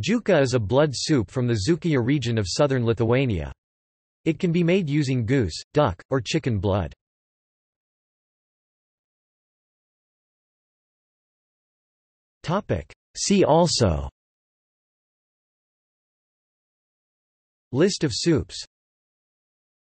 Juka is a blood soup from the Dzūkija region of southern Lithuania. It can be made using goose, duck, or chicken blood. See also: List of soups.